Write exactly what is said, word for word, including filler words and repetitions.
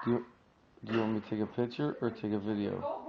Do you, do you want me to take a picture or take a video?